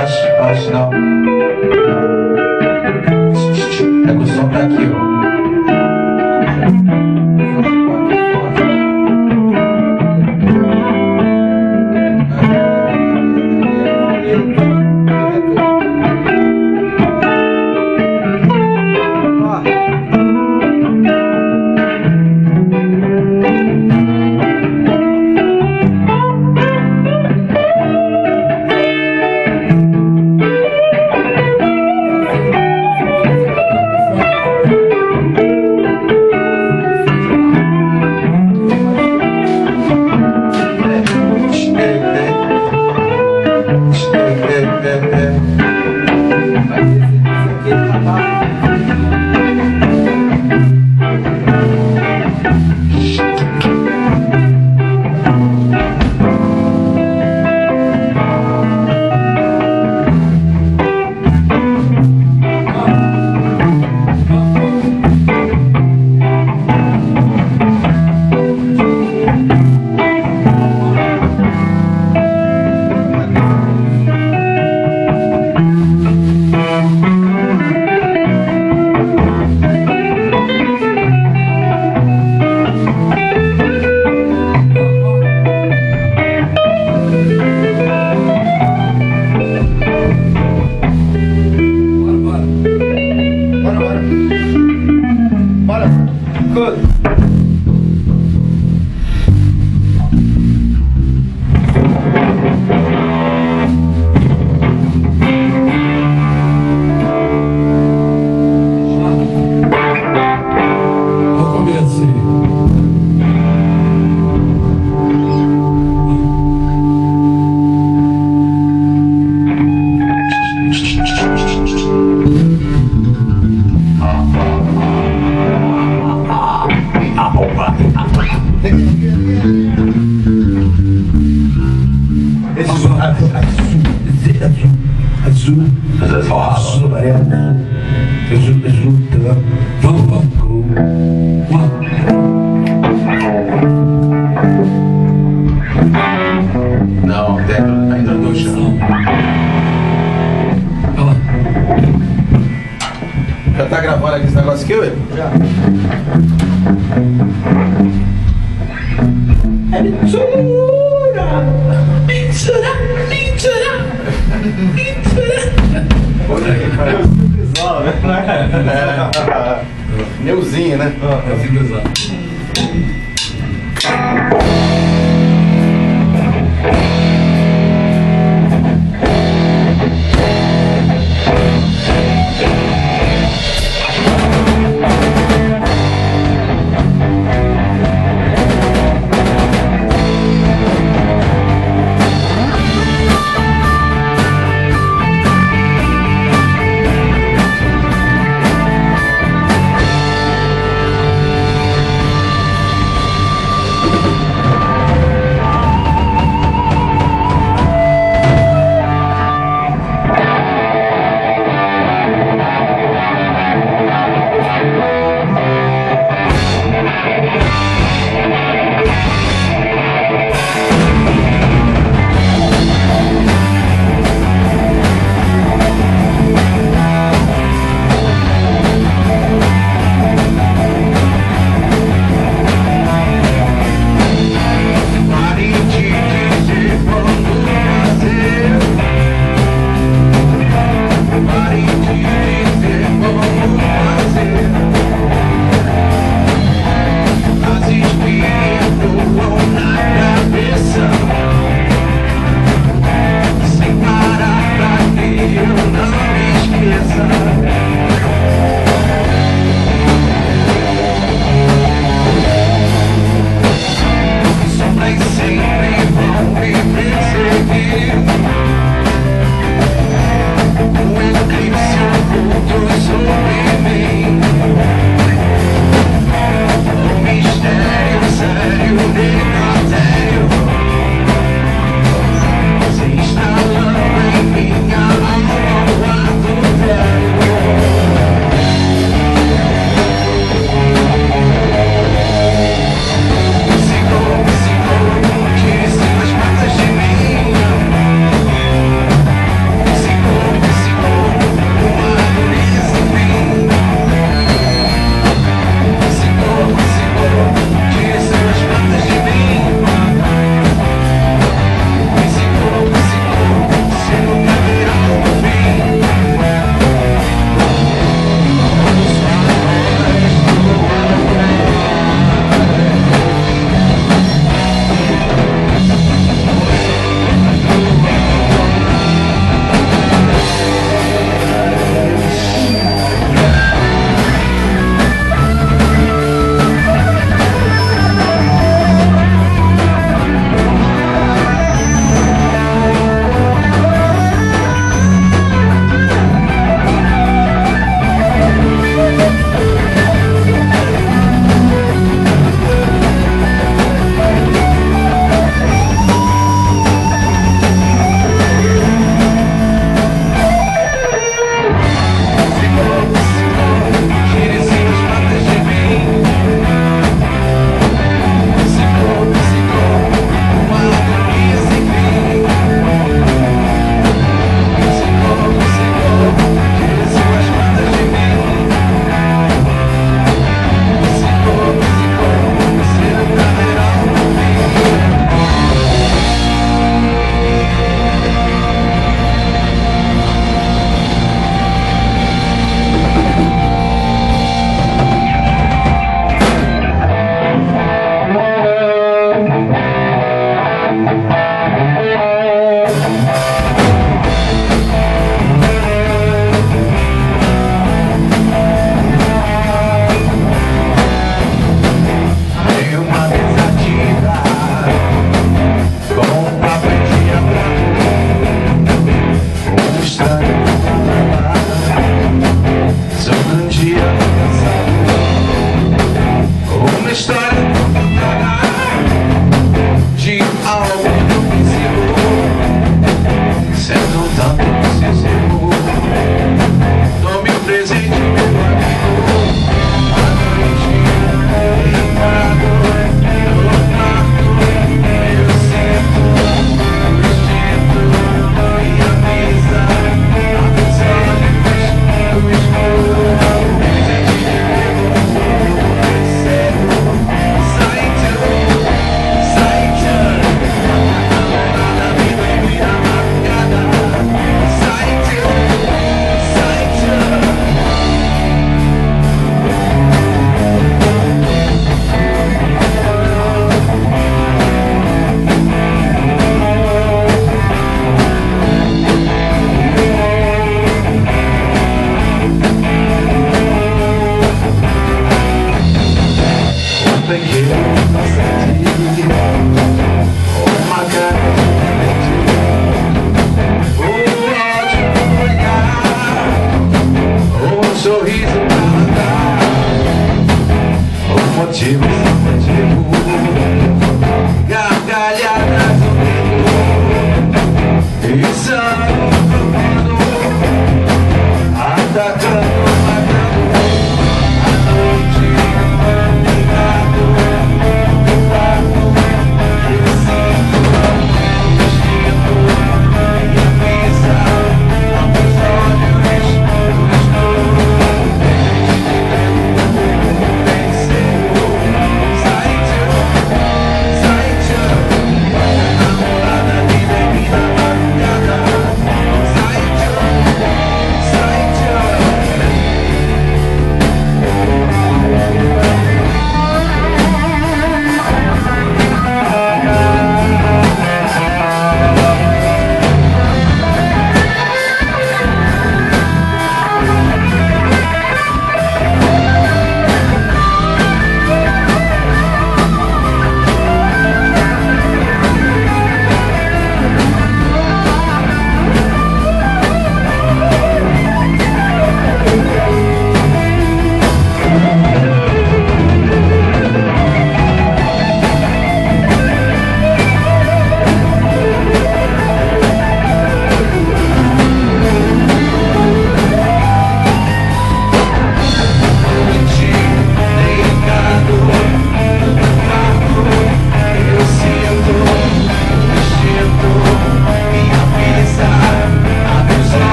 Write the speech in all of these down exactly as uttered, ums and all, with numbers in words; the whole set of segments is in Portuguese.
Acho, acho não. É que o som tá aqui, ó. Azul, azul, azul, amarelo, azul, azul, vamos, vamos, não, dentro, ainda do chão. Já tá gravando aqui esse negócio aqui, ué? Já. É mentira! Mentira! Mentira! Mentira! É. Neuzinho, né? É simplesão.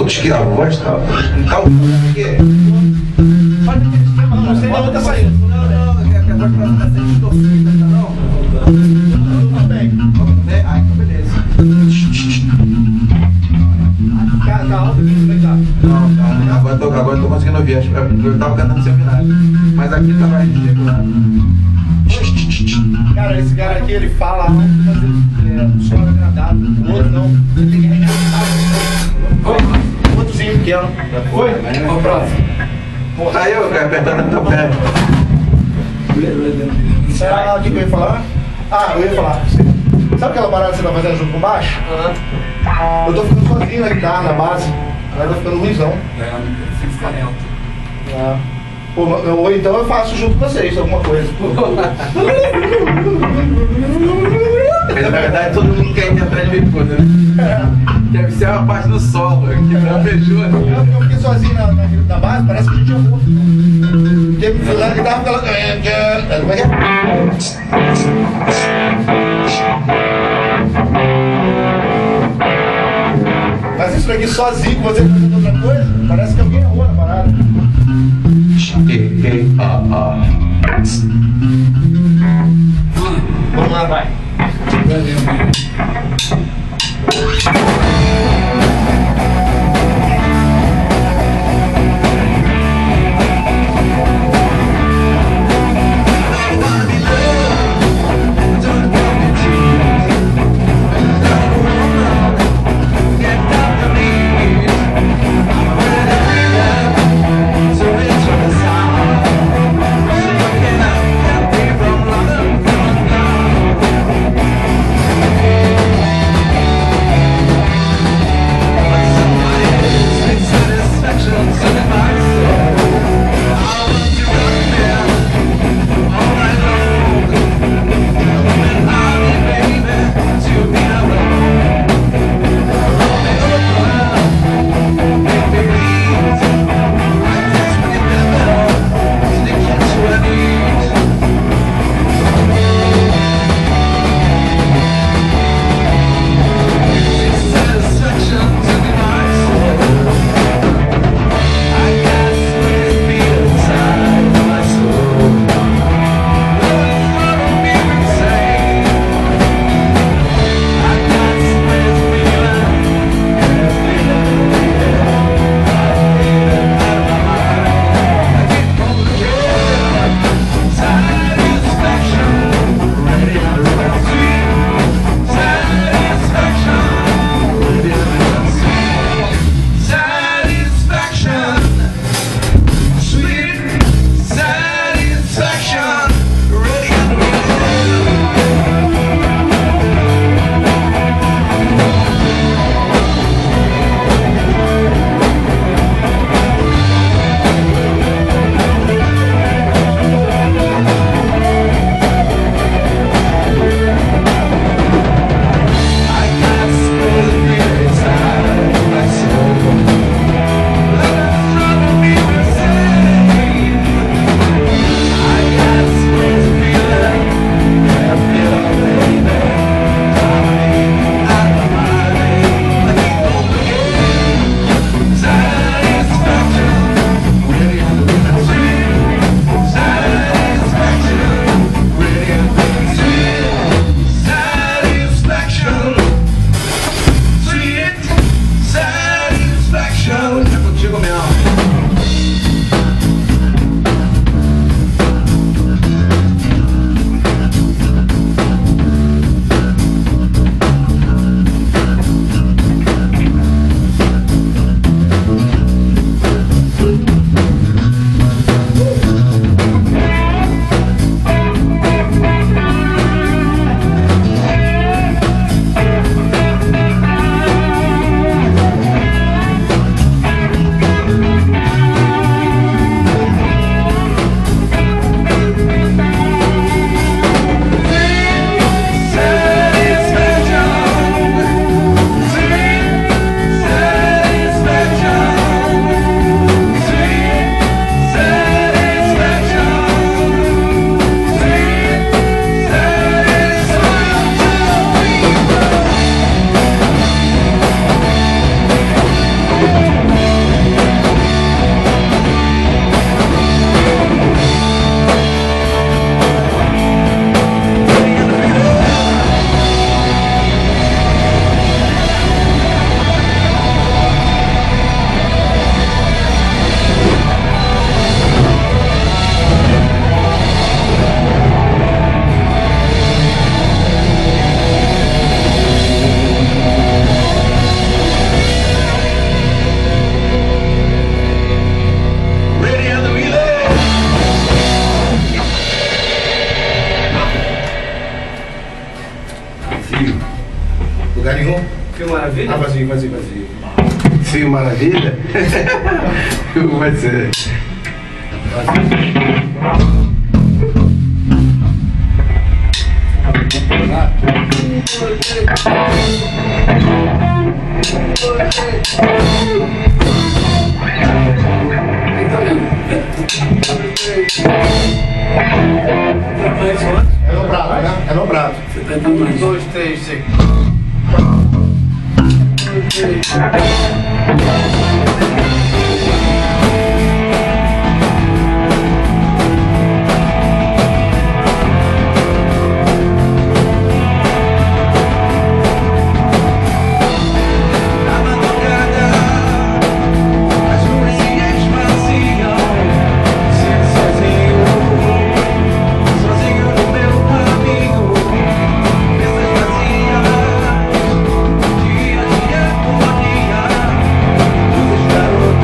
Aos que a voz tá. Tá o quê? Não sei de onde tá saindo. Não, não, é que a voz tá sendo distorcida, tá não? Tudo bem. É, ai, então beleza. Cara, tá alto aqui, como é que tá? Não, não, agora eu tô, agora eu tô conseguindo ouvir. Acho que eu tava cantando sem ouvir nada. Mas aqui tava regular. Cara, esse cara aqui, ele fala alto, mas ele é só agradável. O outro não. Ele tem que arregaçar. O outrozinho pequeno. Foi? Vamos próximo. Porra, Aí eu cara, apertando a tua perna. Ah, o que que eu ia falar? Ah, eu ia falar. Sabe aquela parada que você tá fazendo junto com baixo? Aham. Eu tô ficando sozinho na guitarra, na base. Agora tá ficando ruimzão. Ah. Pô, eu- ou então eu faço junto com vocês alguma coisa. Mas na verdade todo mundo quer interpretar de meio coisa, né? Deve ser uma parte do solo, que não fechou. Eu, eu fiquei sozinho na, na, na base, parece que a gente amou. Teve que na guitarra ficava. Como é que é? Mas isso aqui sozinho, com você fazendo outra coisa, parece que alguém errou na parada. Vamos lá, vai. Maravilha? Ah, vazio, vazio, vazio. Sim, maravilha? Vai ser. É no prato, né? É no prato. Um, dois, três, cinco. Garoto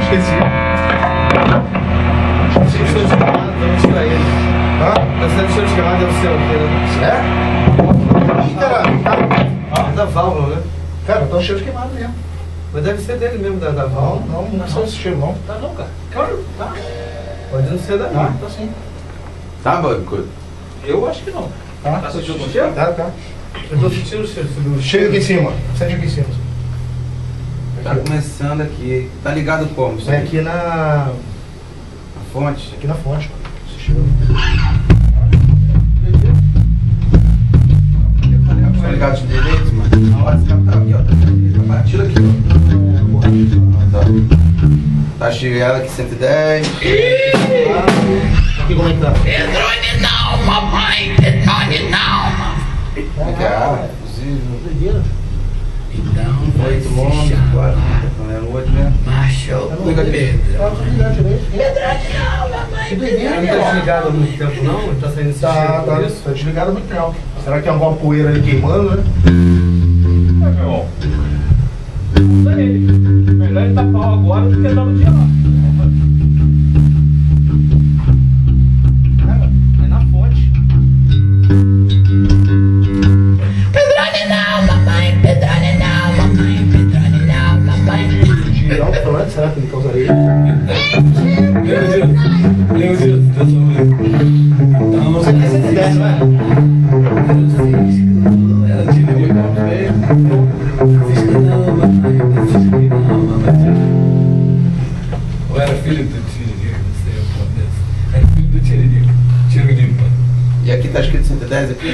esqueci. Cheio de show de queimada, vamos tirar ele. Hã? Tá sendo show de queimada, deve ser o quê, né? É? Ih, caralho. É da válvula, né? Cara, tá um cheiro de queimado mesmo. Mas deve ser dele mesmo, da, da Não, válvula. não, não sou esse cheiro, não. Tá não, cara. Claro, tá. Pode não ser daí. Tá, tá sim. Tá, Banco? Eu acho que não. Tá. Tá sentindo o cheiro? Tá, tá. Eu tô sentindo o cheiro. o Chega aqui em cima. Sente aqui em cima. Tá começando aqui. Tá ligado como? Isso Vai aí? aqui na. A fonte? Aqui na fonte. Esse cheiro. Tá ligado de direito, mano? Na hora esse cara tá aqui, ó. Tá batido aqui, ó. Tá. Tá chegando aqui cento e dez. Aqui como é que tá? Pedrone não, mamãe, Pedrone não. Como é que é? Ah, possível. Doideira. Então, Oito longos, quatro. Tá falando oito mesmo. macho, Liga de Pedro. Tá tudo ligado direito. Pedrone não, mamãe, Que Ele doideira, não tá né? desligado há muito tempo, não? Ele tá saindo esse Tá, cheiro por tá, isso? tá desligado há muito tempo. Será que tem alguma poeira ali queimando, né? É, meu irmão. Isso aí. Melhor ele tapar agora do que dar no dia lá. Cara, é na fonte. Pedrone não, mamãe, Pedrone não, mamãe, Pedrone não, mamãe. De alto-falante, será que ele causaria? Então, Isso aqui é cento e dez, não é? eu era filho do Tiririca, não sei o que desse. Era filho do Tiririca. Tiririca. E aqui tá escrito cento e dez aqui?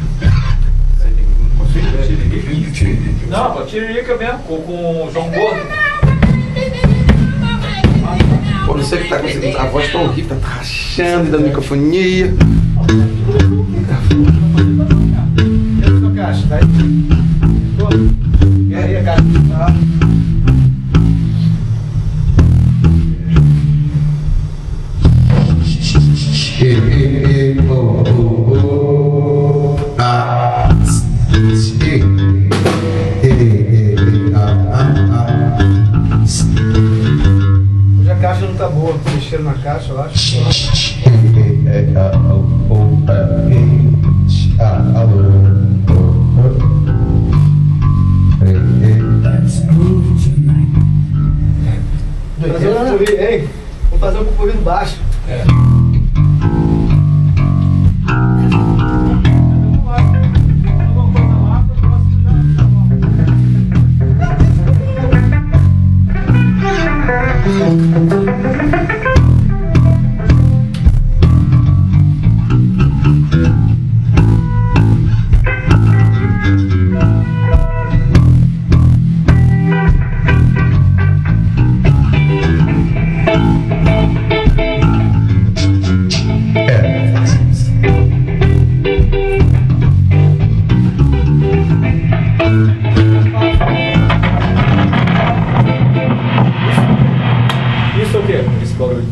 Filho do Tiririca. Não, pô, Tiririca mesmo, com, com o João Gordo. Pô, não sei o que tá acontecendo. A voz tá horrível, tá rachando da microfonia. Cadê a sua caixa? Tá aí? E aí a caixa? Tá. Hoje a caixa não tá boa, mexeram na caixa, eu acho. Fazer um pupurri, hein? Vou fazer um pupurri no baixo. É. Isso é o quê? Esse bagulho.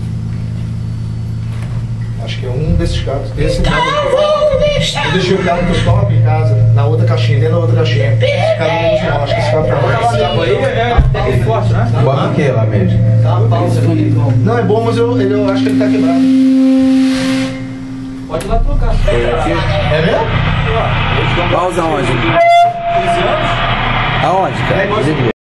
Acho que é um desses cabos. Esse Então cabo. eu vou deixar. Eu deixei o cabo do top em casa, na outra caixinha, dentro da outra caixinha. Esse cabo não usa não, acho que esse cabo tá Esse cabo aí é aquele forte, né? O arranquei lá mesmo. Tá uma pausa aqui. Não, é bom, mas eu, ele, eu acho que ele tá quebrado. Pode ir lá trocar. Aqui. É mesmo? Pausa aonde? quinze anos? Aonde, cara?